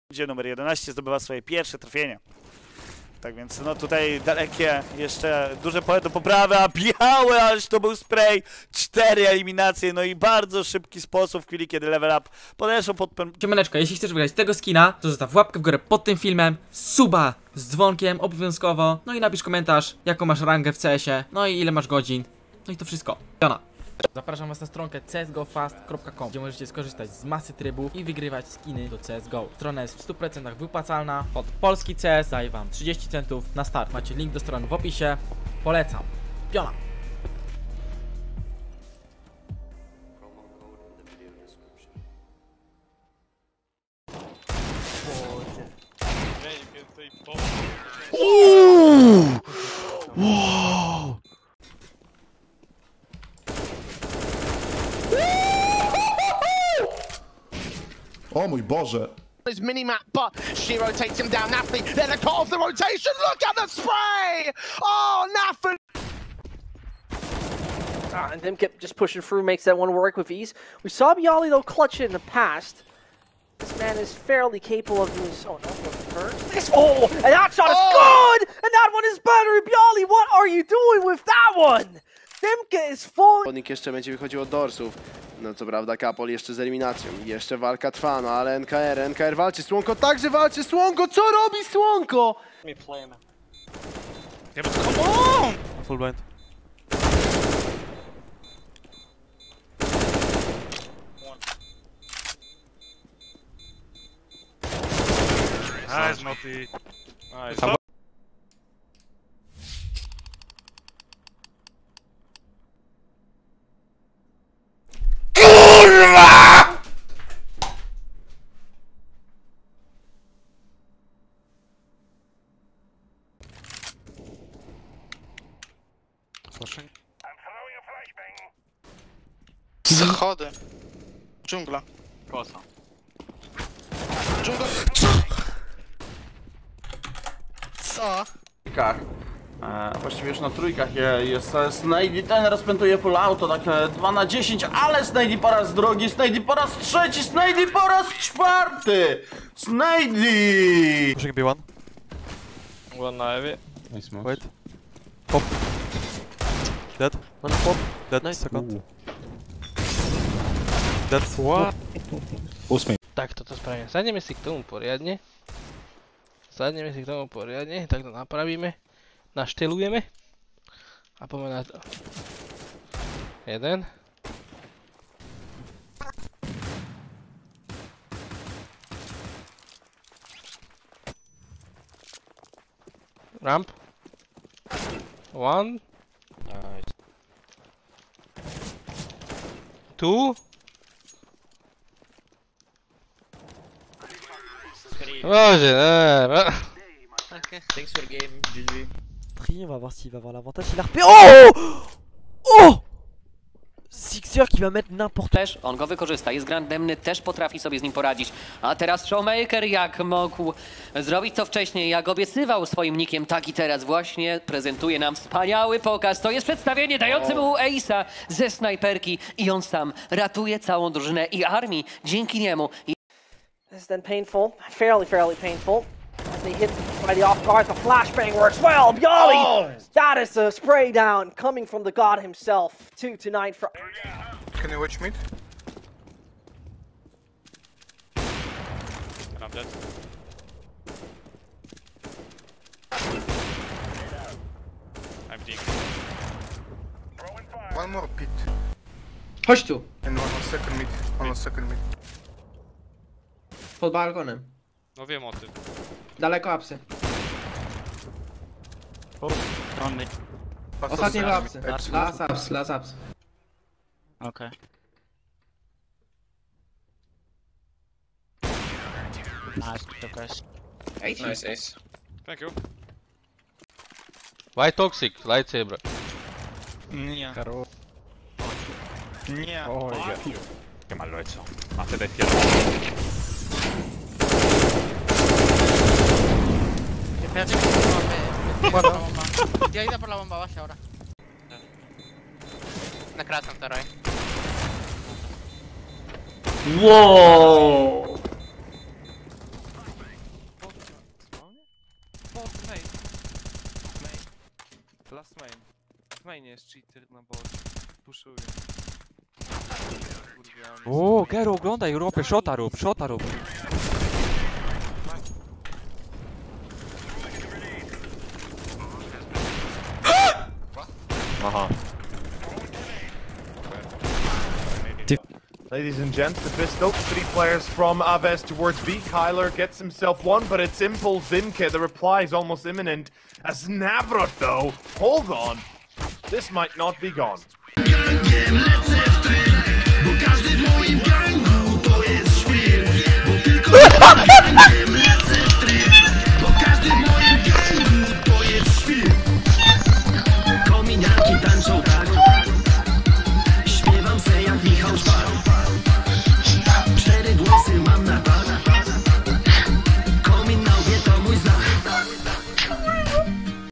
Gdzie numer 11 zdobywa swoje pierwsze trafienie. Tak więc no tutaj dalekie, jeszcze duże pole do poprawy, a białe, aż to był spray, 4 eliminacje, no i bardzo szybki sposób w chwili, kiedy level up podeszło pod... Siemaneczko, jeśli chcesz wygrać tego skina, to zostaw łapkę w górę pod tym filmem, suba z dzwonkiem obowiązkowo, no i napisz komentarz, jaką masz rangę w CS-ie, no i ile masz godzin, no i to wszystko. Jona. Zapraszam was na stronkę csgofast.com, gdzie możecie skorzystać z masy trybów i wygrywać skiny do CSGO. Strona jest w 100% wypłacalna, od polski CS daje wam 30 centów na start. Macie link do strony w opisie, polecam. Piona. O mój Boże! His mini-map, but Shiro takes him down. Napoli, then a cut off the rotation. Look at the spray! Oh, Napoli! And them kept just pushing through, makes that one work with ease. We saw Bialy though clutch it in the past. This man is fairly capable of doing so. No, first. This, oh, and that shot is good! And that one is better. Bialy, what are you doing with that one? Demke is full. Podnik jeszcze będzie wychodził od dorsów. No co prawda Kapol jeszcze z eliminacją. Jeszcze walka trwa, no ale NKR walczy. Słonko także walczy. Słonko, co robi Słonko? Yeah, but come on! Full blind. Nice, Moti. Nice. Schody. Dżungla. Kosa. Dżungla. Co? Właściwie już na trójkach jest Snady, ten rozpętuje full auto, tak 2 na 10, ale Snady po raz drugi, Snady po raz trzeci, Snady po raz czwarty! Snady! Pushing B1. One na Ewie. Nice. Wait. Pop. Dead. One pop. Dead. Nice. Second. Dead. What? 8. Tak, to sprawie. Zadniemy się k tomu poriadne. Zadniemy się k tomu poriadne. Tak to naprawíme. Naštylujeme. A poďme na to. Jeden. Ramp. One. Nice. Two. Boże, Okay, thanks for the game, GG. On va voir s'il va avoir l'avantage. Il a repéré. Oh! Oh! Sixer qui va mettre n'importe. Też on go wykorzysta, jest grandemny, też potrafi sobie z nim poradzić. A teraz Showmaker jak mógł zrobić to wcześniej, jak obiecywał swoim nickiem, tak i teraz właśnie prezentuje nam wspaniały pokaz. To jest przedstawienie dające mu Ace'a ze snajperki i on sam ratuje całą drużynę i armii dzięki niemu. This is then painful, fairly painful. As they hit by the off guard, the flashbang works well. Bialy, that is a spray down coming from the god himself. 2-9 for. Can you watch mid? I'm dead. I'm deep. One more pit. Chodź tu, And one on second mid. One on second mid. pod balkonem. No wiem o tym. Daleko apsy. Ostatnie dwa apsy. Last apsy. Okay. Nice ace. Thank you. Why toxic? Lightsaber. Nie. Nie. Oh, yeah. Qué mal lo he hecho. Hace de izquierda. Espérate que se bomba. Ya ido por la bomba baja ahora. Nakracam второй. Wow! bot main. Main. Last main. W mainie jest cheater na bot. Puszuje. O, Gero, oglądaj, Europę, shota rób, shota rób. Aha. Ladies and gents, the pistol. 3 players from Aves towards B. Kyler gets himself one, but it's Impulse Vinke. The reply is almost imminent. As Navrot, though, hold on. This might not be gone. Bo każdy w moim gangu to jest świr, bo tylko